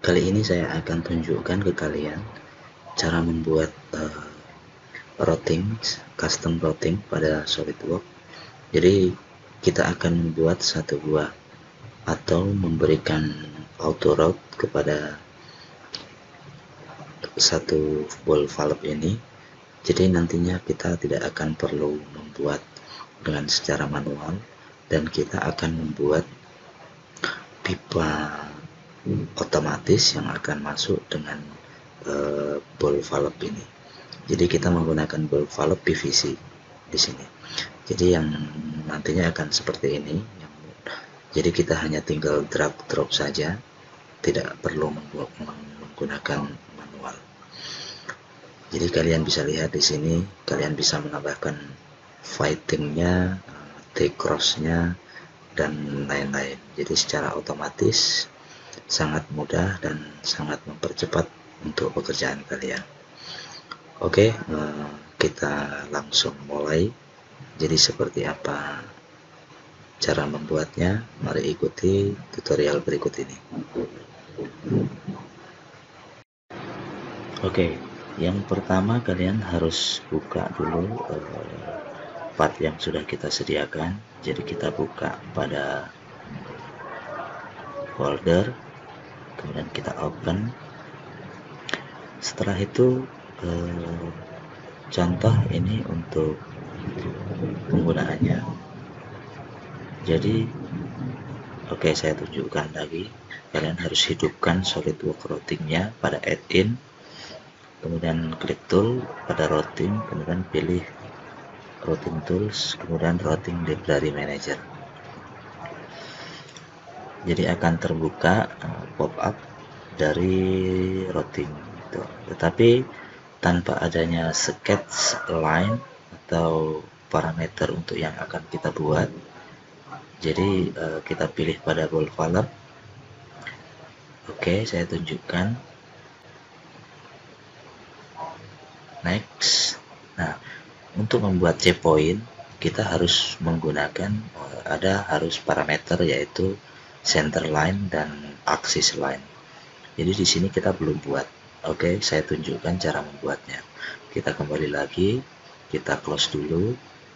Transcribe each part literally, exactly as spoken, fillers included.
Kali ini saya akan tunjukkan ke kalian cara membuat uh, routing, custom routing pada SolidWorks. Jadi kita akan membuat satu buah atau memberikan auto route kepada satu ball valve ini. Jadi nantinya kita tidak akan perlu membuat dengan secara manual, dan kita akan membuat pipa otomatis yang akan masuk dengan uh, ball valve ini. Jadi kita menggunakan ball valve P V C di sini. Jadi yang nantinya akan seperti ini. Jadi kita hanya tinggal drag drop saja, tidak perlu menggunakan manual. Jadi kalian bisa lihat di sini, kalian bisa menambahkan fightingnya, T-crossnya, dan lain-lain. Jadi secara otomatis sangat mudah dan sangat mempercepat untuk pekerjaan kalian. Oke, kita langsung mulai. Jadi seperti apa cara membuatnya? Mari ikuti tutorial berikut ini. Oke, yang pertama kalian harus buka dulu eh, part yang sudah kita sediakan. Jadi kita buka pada folder, kemudian kita open. Setelah itu eh, contoh ini untuk penggunaannya. Jadi oke, okay, saya tunjukkan lagi. Kalian harus hidupkan SolidWorks routingnya pada add-in, kemudian klik tool pada routing, kemudian pilih routing tools, kemudian routing library manager. Jadi akan terbuka uh, pop-up dari routing itu, tetapi tanpa adanya sketch line atau parameter untuk yang akan kita buat. Jadi uh, kita pilih pada ball valve. Oke, saya tunjukkan. Next. Nah, untuk membuat C point kita harus menggunakan uh, ada harus parameter yaitu center line dan axis line. Jadi di sini kita belum buat. Oke, saya tunjukkan cara membuatnya. Kita kembali lagi, kita close dulu.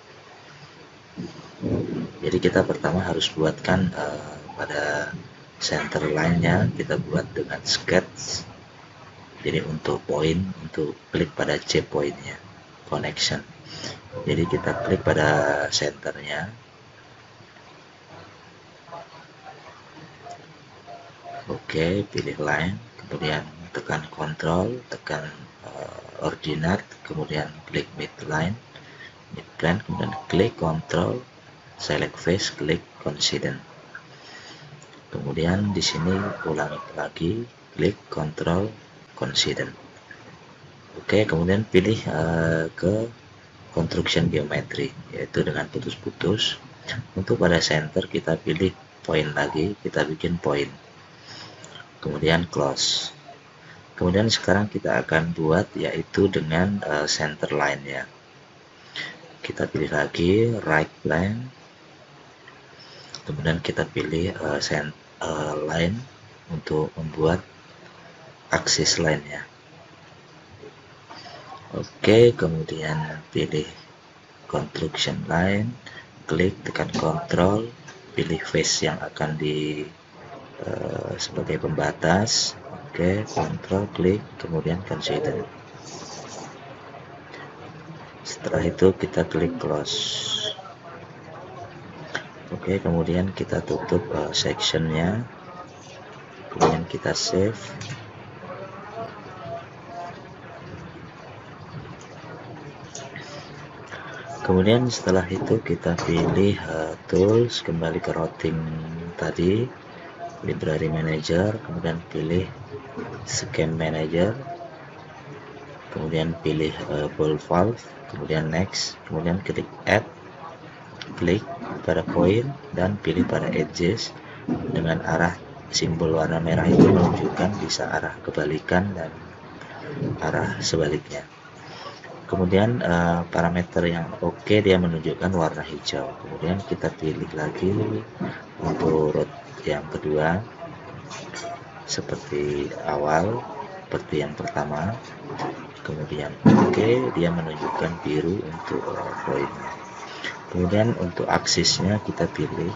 Jadi kita pertama harus buatkan uh, pada center line-nya, kita buat dengan sketch. Jadi untuk point, untuk klik pada C point-nya, connection. Jadi kita klik pada centernya. Oke, pilih line, kemudian tekan Ctrl, tekan uh, ordinate, kemudian klik midline, midplane, kemudian klik Ctrl, select face, klik coincident. Kemudian di sini ulangi lagi, klik Ctrl coincident. Oke, kemudian pilih uh, ke construction geometry, yaitu dengan putus-putus. Untuk pada center kita pilih point lagi, kita bikin point. Kemudian close. Kemudian sekarang kita akan buat yaitu dengan uh, center line-nya. Kita pilih lagi right plane. Kemudian kita pilih uh, center, uh, line untuk membuat axis line-nya. Oke, kemudian pilih construction line, klik tekan Ctrl, pilih face yang akan di uh, sebagai pembatas. Oke, Ctrl klik, kemudian consider. Setelah itu kita klik close. Oke, kemudian kita tutup uh, sectionnya, kemudian kita save. Kemudian setelah itu kita pilih uh, tools, kembali ke routing tadi, library manager, kemudian pilih scheme manager, kemudian pilih uh, ball valve, kemudian next, kemudian klik add, klik pada point dan pilih pada edges dengan arah simbol warna merah itu menunjukkan bisa arah kebalikan dan arah sebaliknya. Kemudian uh, parameter yang oke okay, dia menunjukkan warna hijau. Kemudian kita pilih lagi untuk route yang kedua. seperti awal, seperti yang pertama. Kemudian oke, okay, dia menunjukkan biru untuk uh, poinnya. Kemudian untuk aksisnya kita pilih,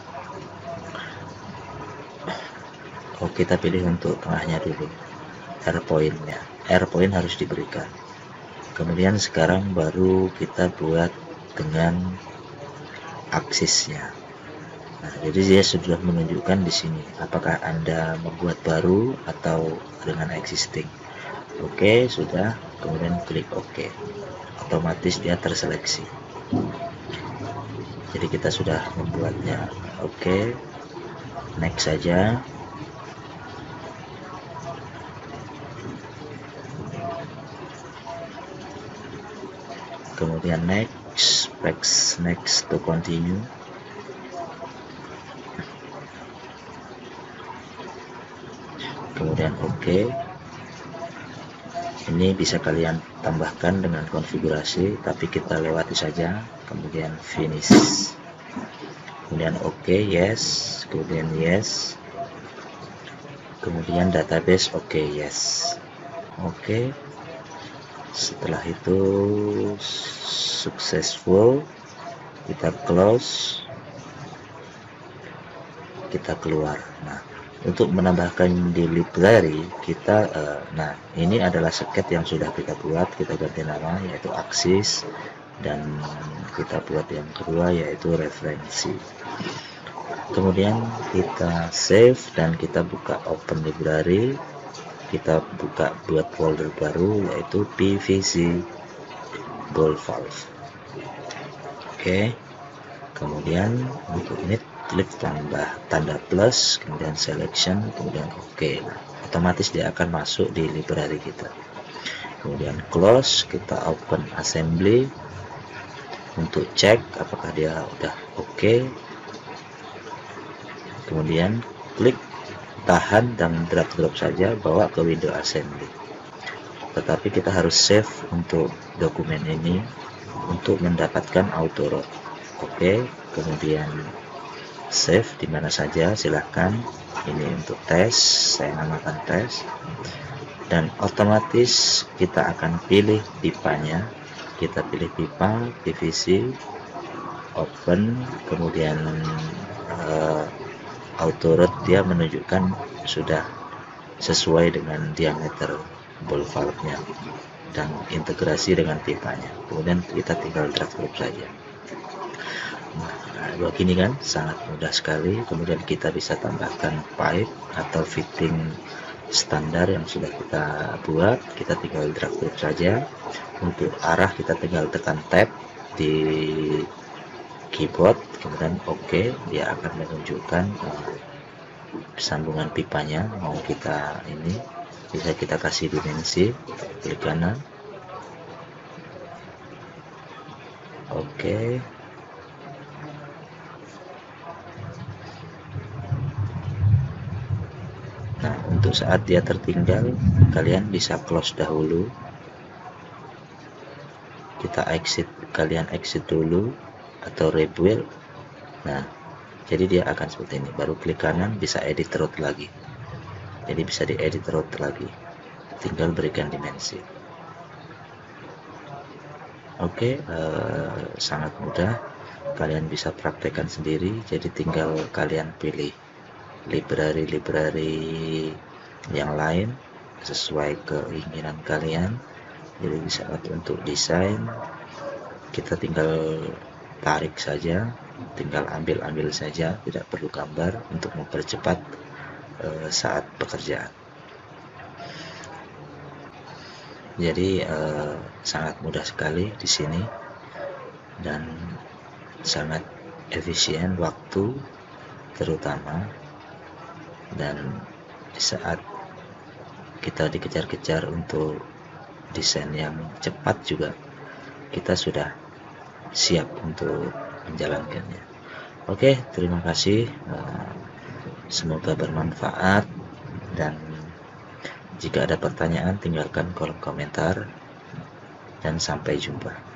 oh kita pilih untuk tengahnya dulu, R poinnya, R point harus diberikan. Kemudian sekarang baru kita buat dengan aksisnya. Nah, jadi dia sudah menunjukkan di sini apakah Anda membuat baru atau dengan existing. Oke, sudah. Kemudian klik OK. Otomatis dia terseleksi. Jadi kita sudah membuatnya. Oke. Next saja. Kemudian next, next, next to continue. Kemudian oke. Okay. Ini bisa kalian tambahkan dengan konfigurasi, tapi kita lewati saja. Kemudian finish. Kemudian oke, okay, yes. Kemudian yes. Kemudian database oke, okay, yes. Oke. Okay. Setelah itu successful, kita close. Kita keluar. Nah, untuk menambahkan di library kita uh, nah ini adalah seket yang sudah kita buat, kita ganti nama yaitu aksis, dan kita buat yang kedua yaitu referensi. Kemudian kita save dan kita buka open library, kita buka buat folder baru yaitu P V C ball valve. Oke, kemudian untuk ini klik tambah tanda plus, kemudian selection, kemudian oke. Okay. Nah, otomatis dia akan masuk di library kita. Kemudian close, kita open assembly untuk cek apakah dia udah oke. Okay. Kemudian klik tahan dan drag drop saja, bawa ke window assembly. Tetapi kita harus save untuk dokumen ini untuk mendapatkan auto root. Oke, okay. Kemudian save di mana saja silahkan. Ini untuk tes, saya namakan tes, dan otomatis kita akan pilih pipanya. Kita pilih pipa P V C, open, kemudian uh, auto root dia menunjukkan sudah sesuai dengan diameter ball valve-nya dan integrasi dengan pipanya. Kemudian kita tinggal drag drop saja. Nah, begini kan sangat mudah sekali. Kemudian kita bisa tambahkan pipe atau fitting standar yang sudah kita buat, kita tinggal drag drop saja. Untuk arah kita tinggal tekan tab di keyboard, kemudian oke, okay, dia akan menunjukkan uh, sambungan pipanya. Mau kita ini bisa kita kasih dimensi, klik kanan, oke. Okay. Nah, untuk saat dia tertinggal, kalian bisa close dahulu. Kita exit, kalian exit dulu atau rebuild. Nah, jadi dia akan seperti ini. Baru klik kanan, bisa edit route lagi. Jadi bisa diedit route lagi. Tinggal berikan dimensi. Oke, uh, sangat mudah. Kalian bisa praktekkan sendiri. Jadi tinggal kalian pilih library-library yang lain sesuai keinginan kalian. Jadi di saat untuk desain kita tinggal tarik saja, tinggal ambil-ambil saja, tidak perlu gambar untuk mempercepat uh, saat pekerjaan. Jadi uh, sangat mudah sekali di sini dan sangat efisien waktu terutama. Dan di saat kita dikejar-kejar untuk desain yang cepat juga, kita sudah siap untuk menjalankannya. Oke, terima kasih. Semoga bermanfaat, dan jika ada pertanyaan tinggalkan kolom komentar, dan sampai jumpa.